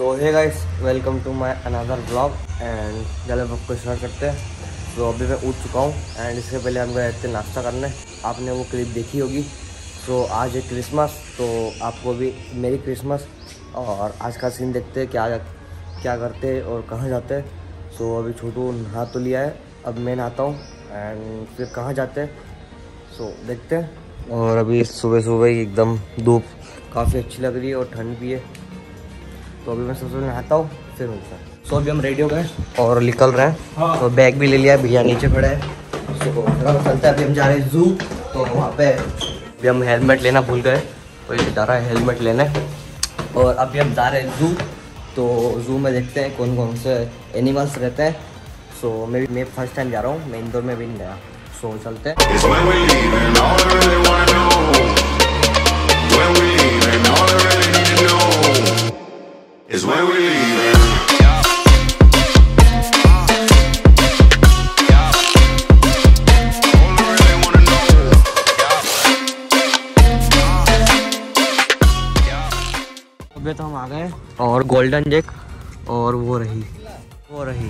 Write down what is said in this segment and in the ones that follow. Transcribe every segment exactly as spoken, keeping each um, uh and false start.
तो hey guys, welcome to my another blog and चलो आपको स्टार्ट करते हैं। तो अभी मैं उठ चुका हूँ एंड इससे पहले हम गए थे नाश्ता करने। आपने वो क्लिप देखी होगी। तो आज है क्रिसमस, तो आपको भी मेरी क्रिसमस। और आज का सीन देखते हैं, क्या क्या करते हैं और कहाँ जाते हैं। सो अभी छोटू नहा तो लिया है, अब मैं नहाता हूँ एंड फिर कहाँ जाते हैं सो देखते हैं। और अभी सुबह सुबह ही एकदम धूप काफ़ी अच्छी लग रही है और ठंड भी है। तो अभी मैं सबसे पहले नहाता हूँ फिर मिलता है। सो अभी हम रेडी हो गए और निकल रहे हैं। हाँ। तो बैग भी ले लिया है, भैया नीचे खड़े हैं। सो चलते हैं, अभी हम जा रहे हैं जू। तो वहाँ पे अभी हम हेलमेट लेना भूल गए, तो ये जा रहा है हेलमेट लेने। और अभी हम जा रहे हैं जू। तो जू में देखते हैं कौन कौन से एनिमल्स रहते हैं। सो मैं मैं फर्स्ट टाइम जा रहा हूँ, मैं इंदौर में भी नहीं गया। सो चलते हैं। Is when we leaving. अबे तो हम आ गए और गोल्डन जेक और वो रही वो रही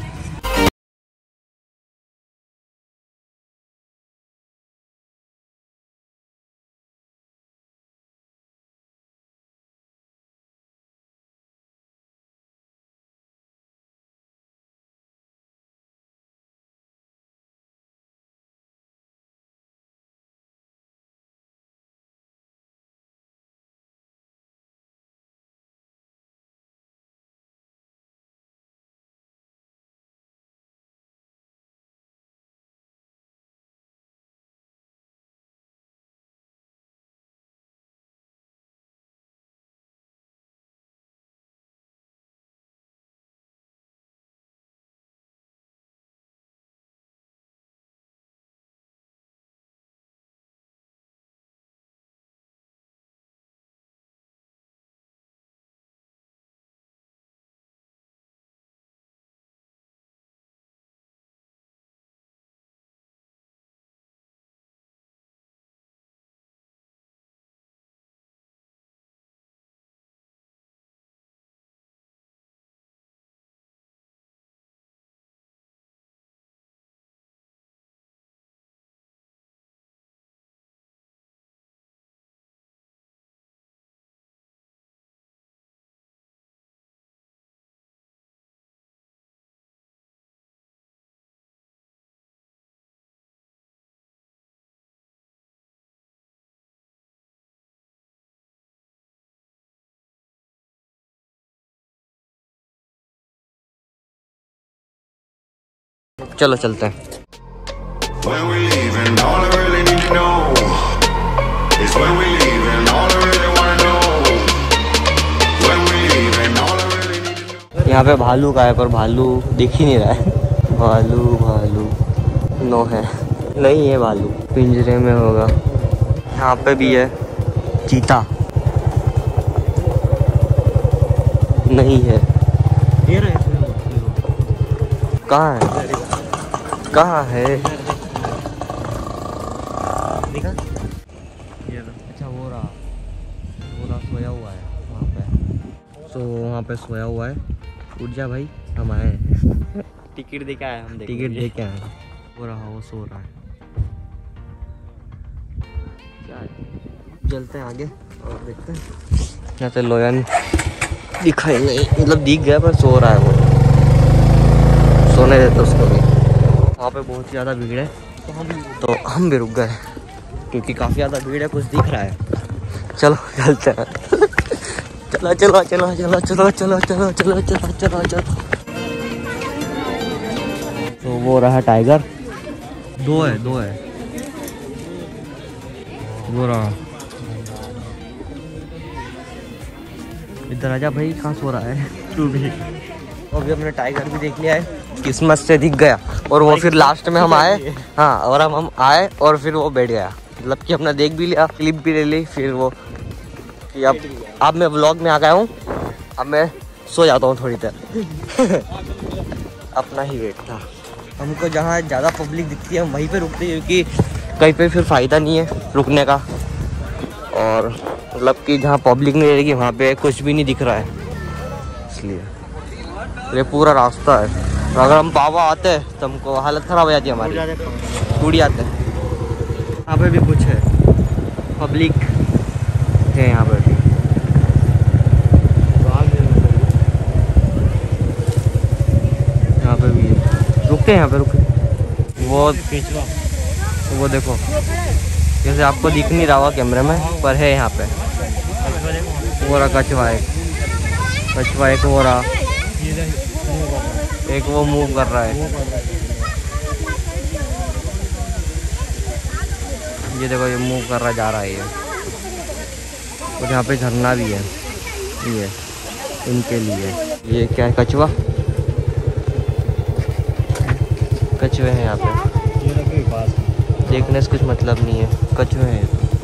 चलो चलते हैं। यहाँ पे भालू का है पर भालू दिख ही नहीं रहा है। भालू भालू नो है, नहीं है भालू, पिंजरे में होगा। यहाँ पे भी है चीता, नहीं है। कहाँ है कहाँ है? अच्छा वो रहा वो रहा सोया हुआ है वहाँ पे। तो वहाँ पे सोया हुआ है। उठ जा भाई, हम आए टिकट दे के आए हम टिकट दे के आए। वो रहा वो सो रहा है। चलते हैं आगे और देखते हैं। यहाँ से लोयन दिखाई नहीं, मतलब दिख गया पर सो रहा है वो, सोने देते उसको भी। वहाँ पे बहुत ज़्यादा भीड़ है तो हम तो हम भी रुक गए क्योंकि काफ़ी ज़्यादा भीड़ है, कुछ दिख रहा है। चलो चलते हैं। चलो चलो चलो चलो चलो चलो चलो चलो चलो चलो चलो। तो वो रहा टाइगर, दो है दो है वो रहा। इधर आजा भाई, कहाँ सो रहा है तू भी। तो अभी हमने टाइगर भी देख लिया है, किस्मत से दिख गया। और वो फिर लास्ट में हम आए, हाँ और हम हम आए और फिर वो बैठ गया। मतलब कि हमने देख भी लिया, क्लिप भी ले ली। फिर वो कि अब अब मैं व्लॉग में आ गया हूँ, अब मैं सो जाता हूँ थोड़ी देर। अपना ही वेट था। हमको जहाँ ज़्यादा पब्लिक दिखती है हम वहीं पे रुकते हैं, क्योंकि कहीं पे फिर फ़ायदा नहीं है रुकने का। और मतलब कि जहाँ पब्लिक नहीं रहेगी वहाँ पे कुछ भी नहीं दिख रहा है, इसलिए ये पूरा रास्ता है। तो अगर हम पावा आते तो हमको हालत ख़राब हो जाती है हमारी, टूट जाते हैं। यहाँ पे भी कुछ है, पब्लिक है यहाँ पे भी। यहाँ पे भी है, रुकते हैं यहाँ पे, रुके। वो वो देखो, जैसे आपको दिख नहीं रहा होगा कैमरे में, पर है यहाँ पे। वो रहा कछुआ, एक कछुआ, एक वो रहा, एक वो मूव कर रहा है। ये देखो, ये मूव कर रहा जा रहा है ये। और यहाँ पे झरना भी है, ये इनके लिए। ये क्या है, कछुआ, कछुए हैं यहाँ पे। देखने से कुछ मतलब नहीं है, कछुए हैं।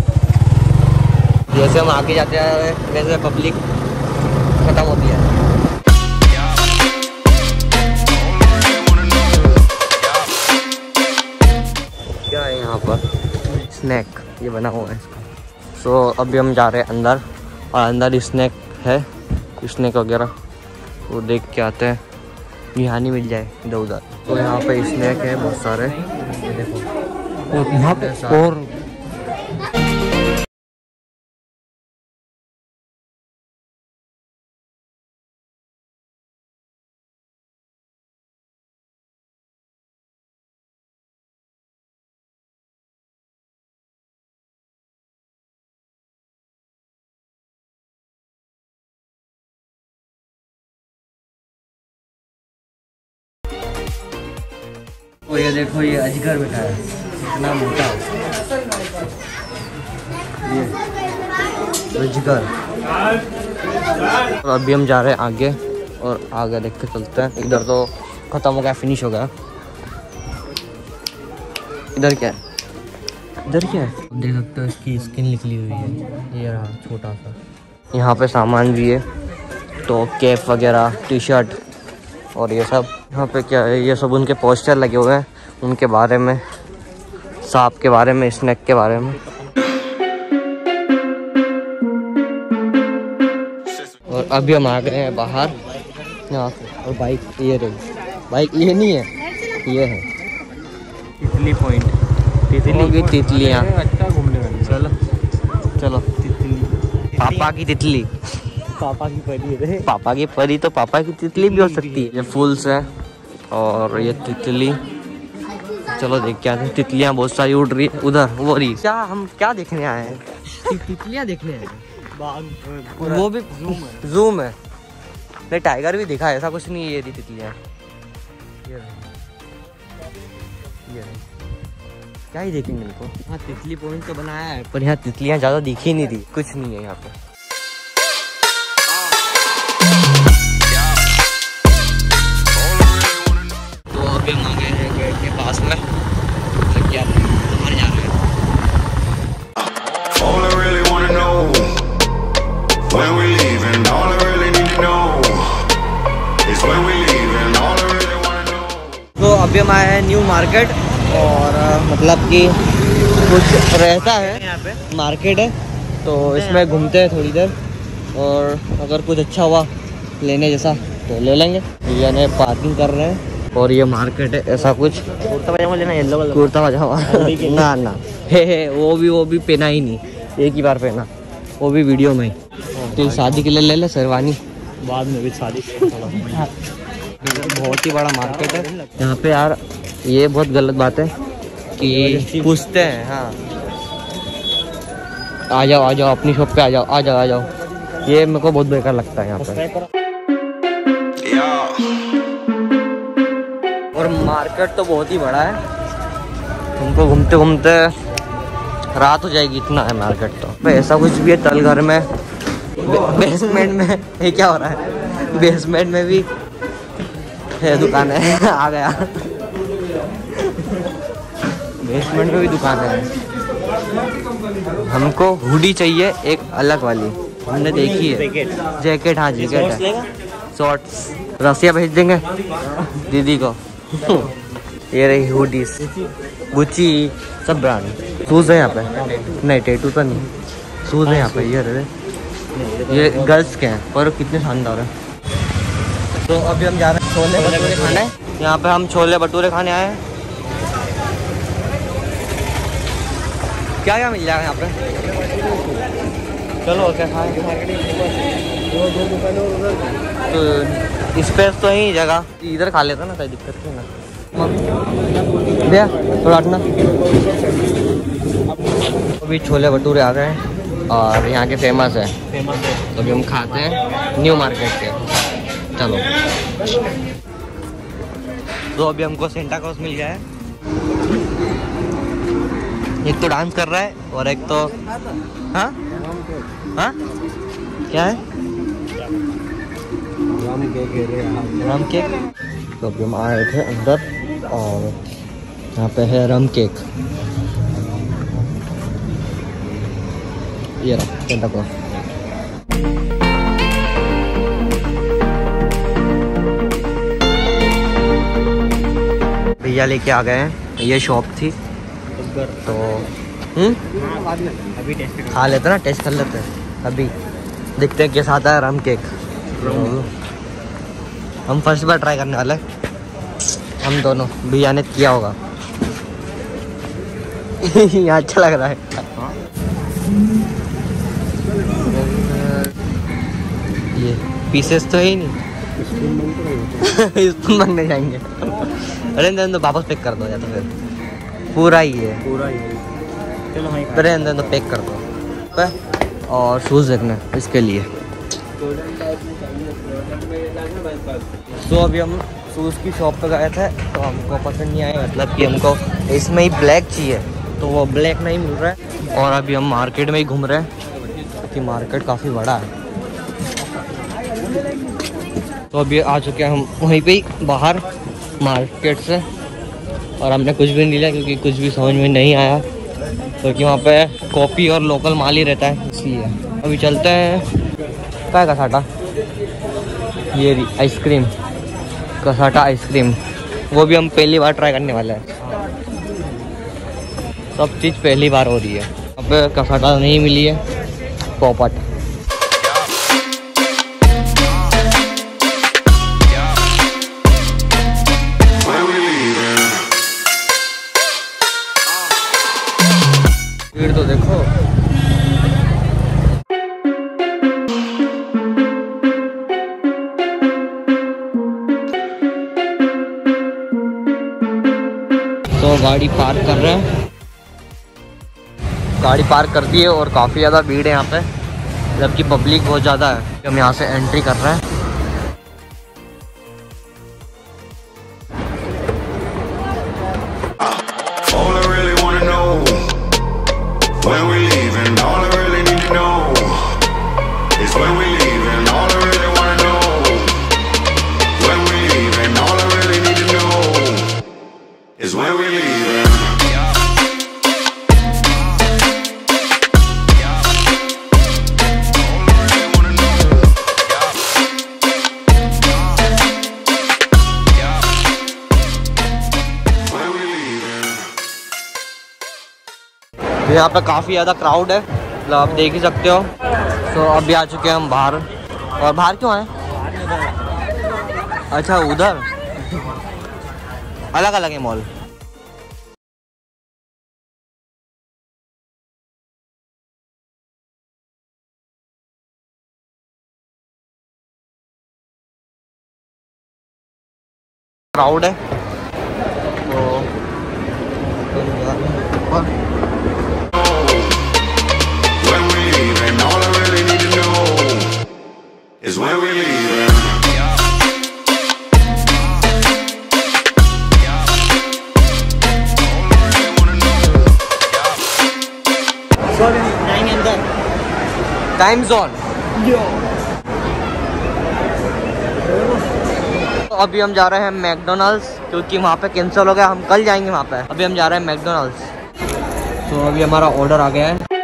जैसे हम आगे जाते हैं वैसे पब्लिक खत्म होती है। क्या है यहाँ पर, स्नैक ये बना हुआ है इसका। सो so, अभी हम जा रहे हैं अंदर, और अंदर स्नैक है, स्नैक वगैरह वो देख के आते हैं, यहाँ नहीं मिल जाए इधर उधर। तो यहाँ पे स्नैक है बहुत सारे, ये देखो। और यहाँ पे और तो ये देखो, ये अजगर बैठा है, इतना मोटा ये अजगर। और अभी हम जा रहे हैं आगे, और आगे देख के चलते हैं। इधर तो खत्म हो गया, फिनिश हो गया। इधर क्या है, इधर क्या है, देख सकते हो इसकी स्किन निकली हुई है, ये रहा छोटा सा। यहाँ पे सामान भी है, तो कैप वगैरह, टी शर्ट और ये सब। यहाँ पे क्या है, ये सब उनके पोस्टर लगे हुए हैं, उनके बारे में, सांप के बारे में, स्नैक के बारे में। और अभी हम आ गए हैं बाहर यहाँ से, और बाइक ये रही, बाइक ये नहीं है, ये है तितली पॉइंट, तितली की तितलियाँ। चलो चलो, तितली, पापा की तितली, पापा की परी है। पापा की परी तो पापा की तितली भी हो सकती है। ये फूल्स है और ये तितली। चलो देख क्या है, तितलियां बहुत सारी उड़ रही है उधर, वो रही। क्या हम क्या देखने आए हैं, तितलियां देखने आए हैं। वो भी जूम है, जूम है। नहीं, टाइगर भी दिखा है, ऐसा कुछ नहीं है। ये रही तितलियां, ये ये क्या ही देखेंगे इनको। हाँ, तितली पॉइंट तो बनाया है, पर यहाँ तितलियां ज्यादा दिखी नहीं थी, कुछ नहीं है यहाँ पे। अभी हम आ गए हैं गेट के पास में, क्या बाहर जा रहे हैं। All I really wanna know when we leaving, all I really need to know is when we leaving, all I really wanna know। तो अभी हम आए हैं न्यू मार्केट, और मतलब कि कुछ रहता है यहाँ पे, मार्केट है तो इसमें घूमते हैं थोड़ी देर, और अगर कुछ अच्छा हुआ लेने जैसा तो ले लेंगे। भैया ने पार्किंग कर रहे हैं, और ये मार्केट है ऐसा कुछ। कुर्ता पजामा लेना, येलो कलर कुर्ता पजामा ना ना, हे हे वो भी वो भी पहना ही नहीं, एक ही बार पहना, वो भी वीडियो में ही। तो शादी के लिए ले ले शेरवानी, बाद में भी शादी। बहुत ही बड़ा मार्केट है यहाँ पे यार। ये बहुत गलत बात है कि पूछते हैं। हाँ, आ जाओ आ जाओ अपनी शॉप पे, आ जाओ आ जाओ आ जाओ। ये मेरे को बहुत बेकार लगता है यहाँ पे। और मार्केट तो बहुत ही बड़ा है, तुमको घूमते घूमते रात हो जाएगी, इतना है मार्केट तो। ऐसा कुछ भी है तल घर में, बे, बेसमेंट में ये क्या हो रहा है, बेसमेंट में भी है दुकान है। आ गया, बेसमेंट में भी दुकान है। हमको हुडी चाहिए एक अलग वाली, हमने देखी है। जैकेट, हाँ जैकेट है, शॉर्ट्स। रसिया भेज देंगे दीदी को। ये रही हुडीज, गुची, सब ब्रांड। शूज है यहाँ पे, नहीं टैटू तो नहीं, शूज है यहाँ पे। ये रहे, ये गर्ल्स के हैं, पर कितने शानदार है। तो अभी हम जा रहे हैं छोले भटूरे खाने। यहाँ पे हम छोले भटूरे खाने आए हैं। क्या क्या मिल जाएगा यहाँ पे? चलो क्या खाएं? तो इस पे तो ही जगह इधर खा लेता ना, कोई दिक्कत नहीं ना। भैया थोड़ा हटना। अभी छोले भटूरे आ गए हैं और यहाँ के फेमस है, फेमस है। तो अभी हम खाते हैं न्यू मार्केट के। चलो। तो अभी हमको सेंटा क्लॉज मिल गया है। एक तो डांस कर रहा है और एक तो हाँ हाँ क्या है? Rum cake. Rum cake. तो अभी हम आए थे अंदर और यहाँ पे है रम केक। ये रहा सेंटा क्लॉज। भैया लेके आ गए हैं, ये शॉप थी तो हम्म अभी टेस्ट खा लेते ना, टेस्ट कर लेते हैं। अभी देखते हैं कैसा आता है रम केक। हम फर्स्ट बार ट्राई करने वाले हैं, हम दोनों। भैया ने किया होगा। यहाँ अच्छा लग रहा है। ये पीसेस तो है ही नहीं। स्पून मांगने जाएंगे। अरे अंदर तो वापस पैक कर दो या तो फिर पूरा ही है। पूरा ही चलो वहीं अरे अंदर तो पैक कर दो। और शूज़ देखना इसके लिए। तो अभी हम शूज़ की शॉप पे गए थे तो हमको पसंद नहीं आया, मतलब कि हमको इसमें ही ब्लैक चाहिए तो वो ब्लैक नहीं मिल रहा है। और अभी हम मार्केट में ही घूम रहे हैं क्योंकि मार्केट काफ़ी बड़ा है। तो अभी आ चुके हैं हम वहीं पे ही बाहर मार्केट से और हमने कुछ भी नहीं लिया क्योंकि कुछ भी समझ में नहीं आया, क्योंकि तो वहाँ पे कॉपी और लोकल माल ही रहता है इसलिए। अभी चलते हैं। क्या कसाटा? ये आइसक्रीम, कसाटा आइसक्रीम, वो भी हम पहली बार ट्राई करने वाले हैं। सब चीज़ पहली बार हो रही है। अब कसाटा नहीं मिली है, पोपट। भीड़ तो देखो। तो गाड़ी पार्क कर रहे हैं, गाड़ी पार्क कर दी है और काफ़ी ज़्यादा भीड़ है यहाँ पे, जबकि पब्लिक बहुत ज़्यादा है। हम यहाँ से एंट्री कर रहे हैं। यहाँ पे काफ़ी ज़्यादा क्राउड है, मतलब आप देख ही सकते हो। तो अभी आ चुके हैं हम बाहर। और बाहर क्यों आए? अच्छा उधर अलग अलग है मॉल। क्राउड है तो is when we leaving. Sorry जाएंगे अंदर। Time zone. तो अभी हम जा रहे हैं मैकडोनल्ड्स क्योंकि वहाँ पे कैंसिल हो गया। हम कल जाएंगे वहाँ पे। अभी हम जा रहे हैं मैकडोनल्ड्स। तो अभी हमारा ऑर्डर आ गया है।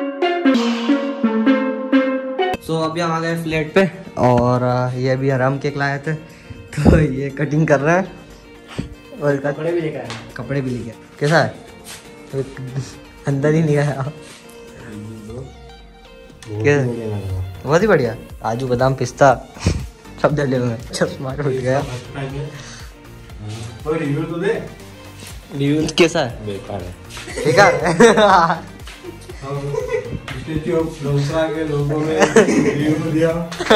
तो अभी हम आ गए फ्लेट पे और ये भी रम केक लाए थे तो ये कटिंग कर रहे हैं और कपड़े भी लेकर आए। कपड़े भी लेके। कैसा है? अंदर ही नहीं गया। बहुत ही बढ़िया। काजू बादाम पिस्ता सब डले हुए हैं, चश्मा टूट गया। रिव्यू तो दे। रिव्यू कैसा है? बेकार है। बेकार है। स्टैच्यू ऑफ लोसा के लोगों में रिव्यू दिया।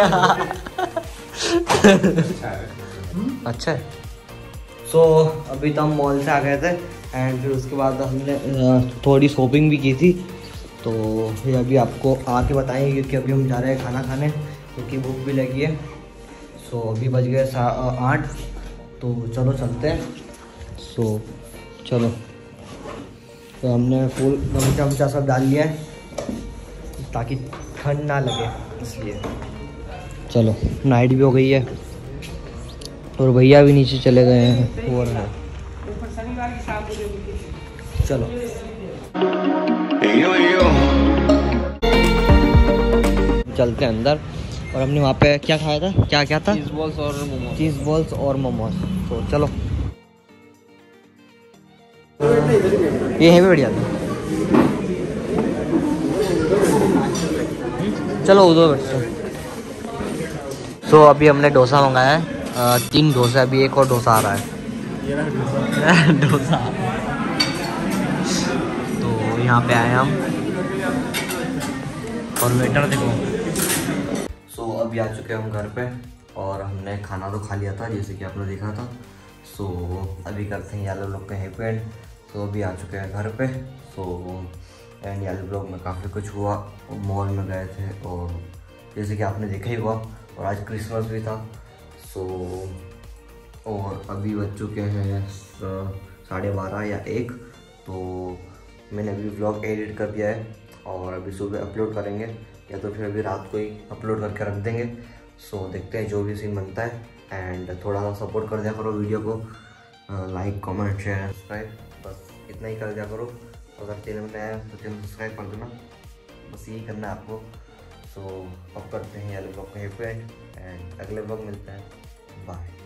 अच्छा है। सो so, अभी तो हम मॉल से आ गए थे एंड फिर उसके बाद हमने अ, थोड़ी शॉपिंग भी की थी, तो फिर अभी आपको आके बताएंगे क्योंकि अभी हम जा रहे हैं खाना खाने क्योंकि भूख भी लगी है। सो so, अभी बज गए सा आठ, तो चलो चलते हैं। सो so, चलो, तो हमने फुल गमछा वमछा सब डाल लिया है ताकि ठंड ना लगे, इसलिए। चलो, नाइट भी हो गई है और भैया भी नीचे चले गए हैं और है। चलो Yo, yo. चलते हैं अंदर। और हमने वहाँ पे क्या खाया था, क्या क्या था? चीज बॉल्स और मोमोज। चीज़ बॉल्स और मोमोज। तो चलो, ये है भी बढ़िया था। चलो उधर बैठते हैं। सो अभी हमने डोसा मंगाया है, अ, तीन डोसा, अभी एक और डोसा आ रहा है। डोसा। तो यहाँ पे आए हम और वेटर देखो। सो so, अभी आ चुके हैं हम घर पे और हमने खाना तो खा लिया था जैसे कि आपने देखा था। सो so, अभी करते हैं यालो लोग का हैप्पी एंड। सो अभी आ चुके हैं घर पे। सो एंड यालो ब्लॉग में काफ़ी कुछ हुआ, मॉल में गए थे और जैसे कि आपने देखा ही हुआ, और आज क्रिसमस भी था। सो और अभी बज चुके हैं साढ़े बारह या एक, तो मैंने अभी व्लॉग एडिट कर दिया है और अभी सुबह अपलोड करेंगे या तो फिर अभी रात को ही अपलोड करके रख देंगे। सो देखते हैं जो भी सीन बनता है एंड थोड़ा सा सपोर्ट कर दिया करो वीडियो को, लाइक कमेंट शेयर सब्सक्राइब, बस इतना ही कर दिया करो। अगर चैनल में नया है तो चैनल सब्सक्राइब कर देना, बस यही करना है आपको। सो अब करते हैं ये ब्लॉग का हैप्पी एंड एंड अगले ब्लॉग मिलते हैं, बाय।